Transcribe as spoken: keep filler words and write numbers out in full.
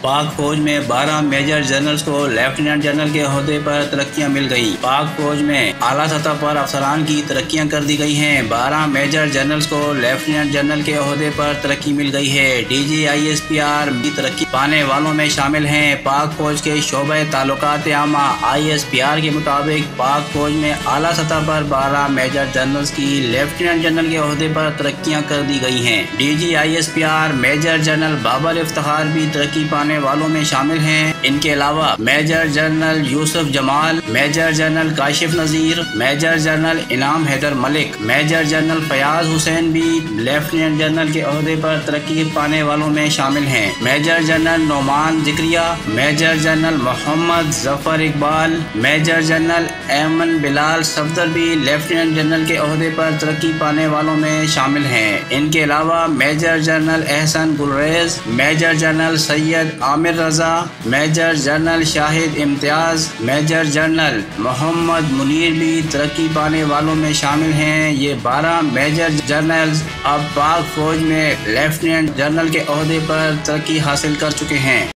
پاک فوج میں بارہ میجر جنرلز کو لیفٹیننٹ جنرل کے عہدے پر ترقیاں مل گئی۔ پاک فوج میں اعلیٰ سطح پر افسران کی ترقیاں کر دی گئی ہیں۔ بارہ میجر جنرلز کو لیفٹیننٹ جنرل کے عہدے پر ترقی مل گئی ہے۔ D G I S P R کی ترقی پانے والوں میں شامل ہیں۔ پاک فوج کے شعبہ تعلقات عامہ آئی ایس پی آر کے مطابق پاک فوج میں اعلیٰ سطح پر بارہ میجر جنرلز کی لیفٹیننٹ جنرل کے عہدے پر ترقیاں کر دی گئی ہیں۔ D G I S P R major general Babar Iftikhar بھی ترقی پانے والوں میں شامل ہیں۔ ان کے علاوہ major general Yousuf Jamal, major general Kashif Nazir, major general Inam Haider Malik, major general Fayyaz Hussain بھی لیفٹیننٹ جنرل کے عہدے پر ترقی پانے والوں میں شامل ہیں۔ Major general Noman Zakaria, major general Muhammad Zafar Iqbal, major general Aiman Bilal Safdar بھی لیفٹیننٹ جنرل کے عہدے پر ترقی پانے والوں میں شامل ہیں۔ ان کے علاوہ major general Ahsan Gulrez, major general Syed Amir Raza, major general Shahid Imtiaz, major general محمد منیر بھی ترقی پانے والوں میں شامل ہیں۔ یہ بارہ میجر جنرلز اب پاک فوج میں لیفٹیننٹ جنرل کے عہدے پر ترقی حاصل کر چکے ہیں۔